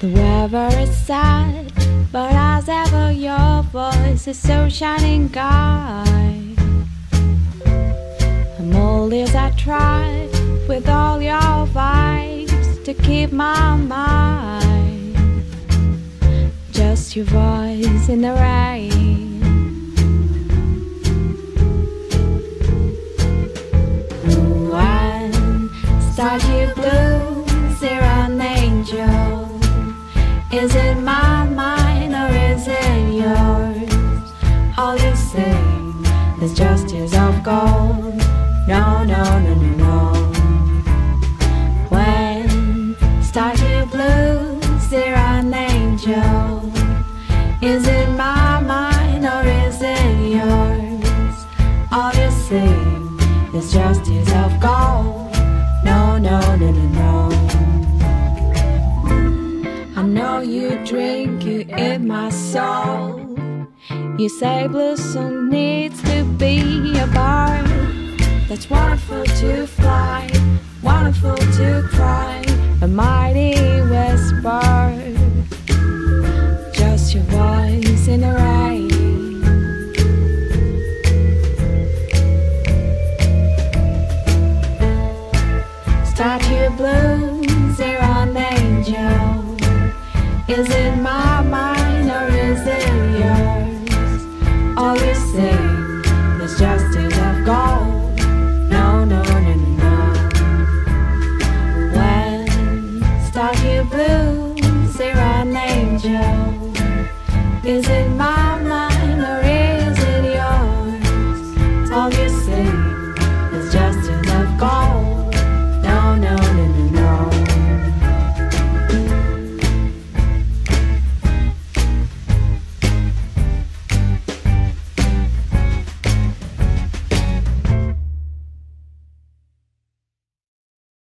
The weather is sad, but as ever your voice is so shining bright. I'm all ears I try with all your vibes to keep my mind. Just your voice in the rain. One starchy blues, you're an angel. Is it my mind or is it yours? All you sing is just tears of gold. No, no, no, no, no. When starchy blues, you're an angel. Is it my mind or is it yours? All you sing is just tears of gold. No, no, no, no, no. I know you drink, you eat my soul. You say blue song needs to be a bird. That's wonderful to fly, wonderful to cry, a mighty whisper. Just your voice in the rain. Start your blues, you're an angel. Is it my mind or is it yours? All you sing is just tears of gold. No, no, no, no, no. When start your blues, you're an angel. Is it my